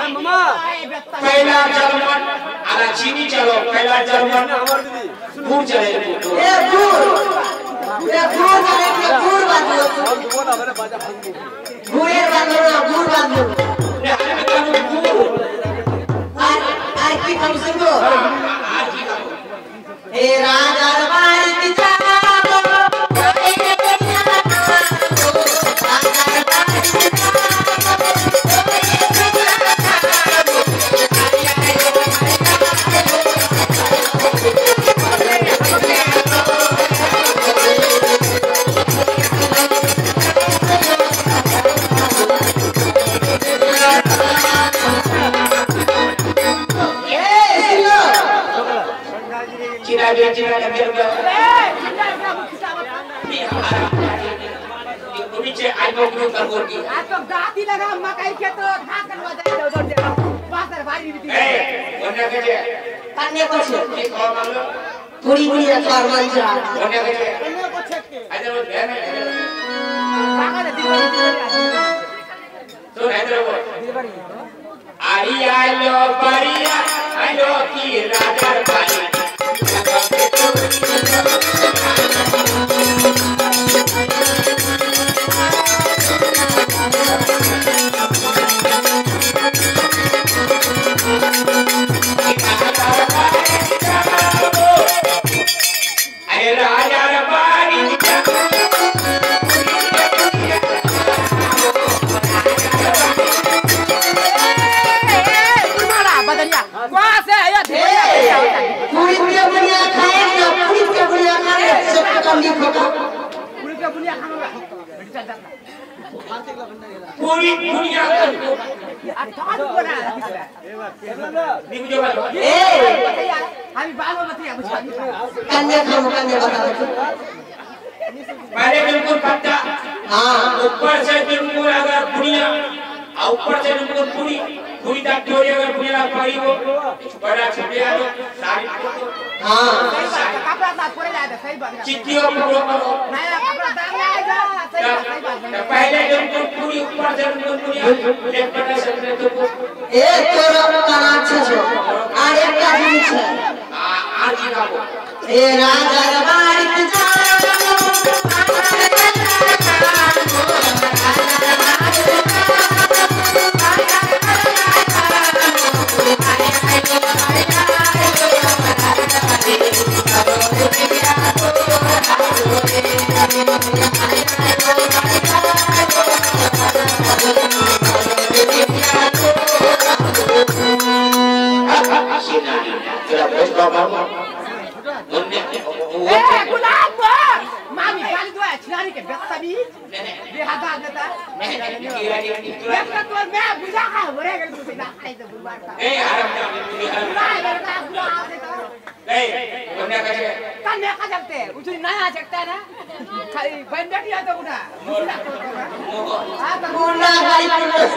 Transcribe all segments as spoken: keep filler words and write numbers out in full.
मामा पहला जर्मन आला चीनी चलो पहला जर्मन गुड़ चले ए गुड़ ए गुड़ चले के गुड़ बांधो गुड़े बांधो ना गुड़ बांधो ने हमें बताओ गुड़ आज आज की कम सुनो आज की कम ए राजा रबाई की जाओ नीचे आई लोग लोग कर बोल की आज तो गाती लगा मकई के तो खा कर बजाई दो दो दे बासर भारी भी ए बोलने के लिए कन्ने को छे की कौन मालूम पूरी पूरी रखा मंजरा बोलने के लिए कन्ने को छे के इधर वो ध्यान है काका ने दीवारी तो इधर वो आई आलो परिया आलो की राजा भाई पूरी दुनिया हामी बाल में बतिया बुझा कन्ने खाओ कन्ने बताओ पहले बिल्कुल पत्ता हां ऊपर से बिल्कुल अगर दुनिया ऊपर से बिल्कुल पूरी पूरी तक जोड़ी अगर पूरा पड़ी हो बड़ा छोटे आलो सारी हां कपड़ा ता पूरे जाए सही बात चिट्ठियों पूरा करो नया कपड़ा दाम आएगा सही सही बात पहले बिल्कुल पूरी ऊपर से बिल्कुल दुनिया एक बड़ा सकते तो ए तोरा कहां छे जो आ एक का दिन छे आज ही का ए राजा रबाई की जाओ ए गुलाब मामी गाली दो छिनारी के बेत्तबी बेहादा देता बेत्ता तो मैं बुझा का भरे गल तू ना खाई तो बुलवार था ए आराम बुलाए बेटा बुला देता ए बोलने का है कन्ने का जगते उतनी नया जगता है ना खाली बंदट या तो उठा हां तो मुन्ना भाई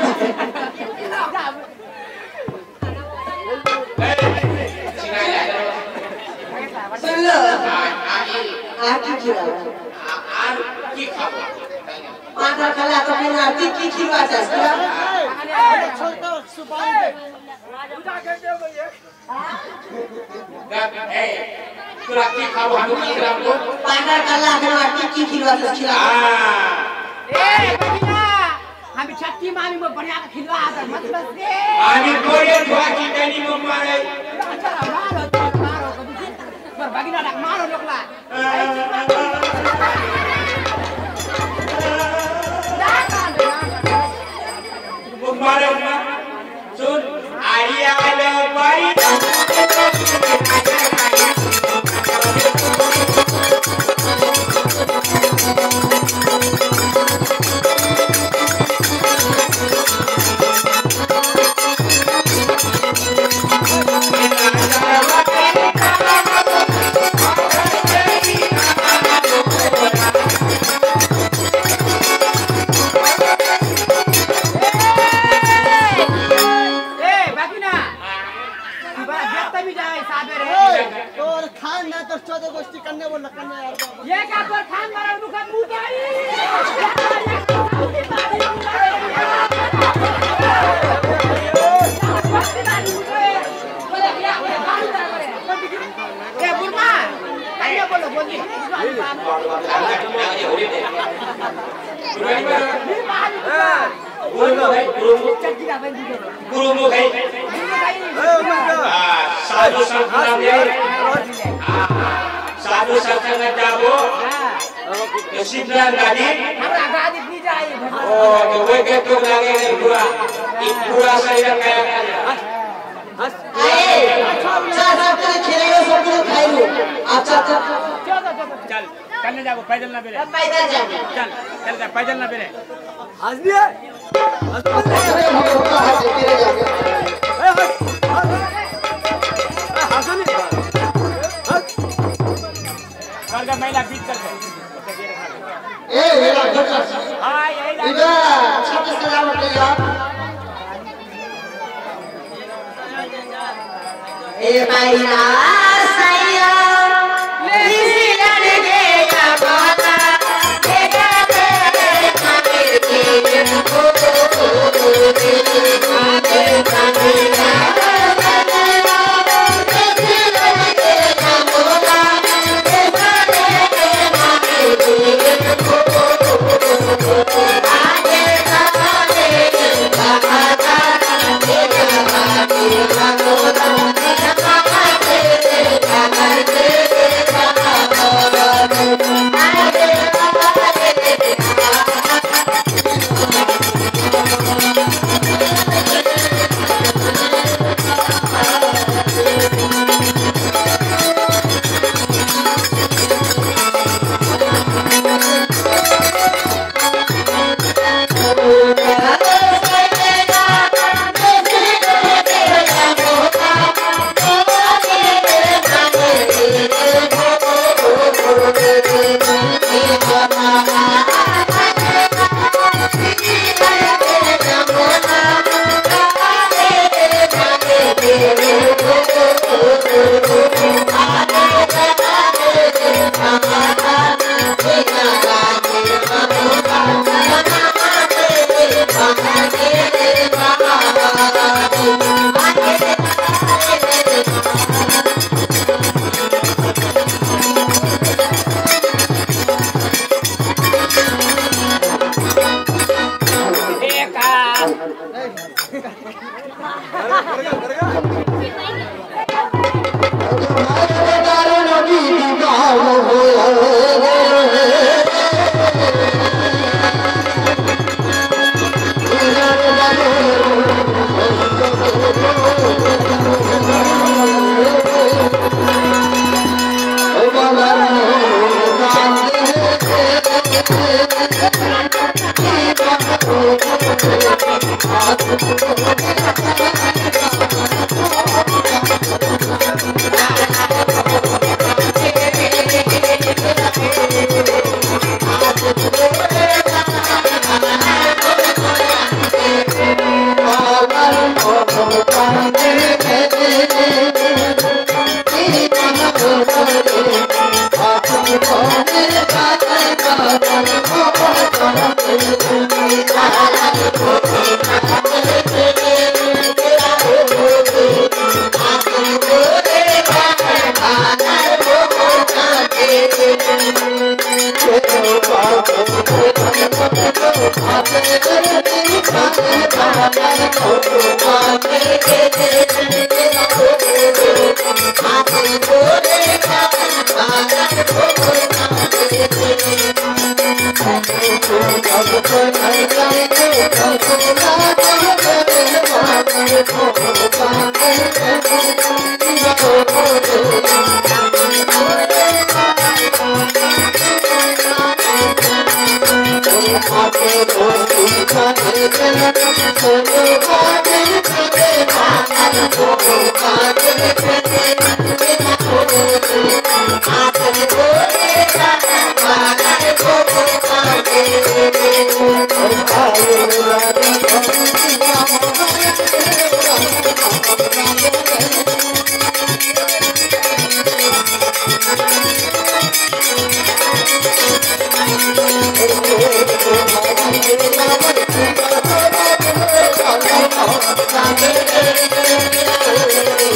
सुन लो आकी खिला आर की खाओ आधा खला तो बिना आकी की खिलवा चाहिए छोड़ता सुपारी उठा के दे भैया ए पूरा की खाओ हम की खिलाओ तो आधा खला के आकी की खिलवा चाहिए हां ए बबिया हम छट्टी मामी में बढ़िया का खिलवा आता मत बस दे आमी कोई धोआ की तनी में मारे चलो मारो मारो पर बगिना डाक मारो लोकला वो मारे ना सुन आई आलो भाई गुरुमुख है गुरुमुख गुरुमुख है साधु संत नाम ले साधु संत में जाबो शिवलाल गाड़ी हमरा गाड़ी नहीं जाए ओ तो वे के तो लगे पूरा ये पूरा शरीर का आए चार सब खेलेगा सब कुछ खाएगा अच्छा अच्छा चल चलने जाओ पैदल ना बेरे पैदल जाओ चल चल जा पैदल ना बेरे हंस दिया अरे भगवान हाथ तेरे जाके हंस नहीं कर का महिला बीच कर दे ए मेरा घर हां यही इधर छत सजावट ले यार ए मैना सैया लेसी लड़के का बाला देखा दे खातिर के हो दे आगे खातिर Thank you.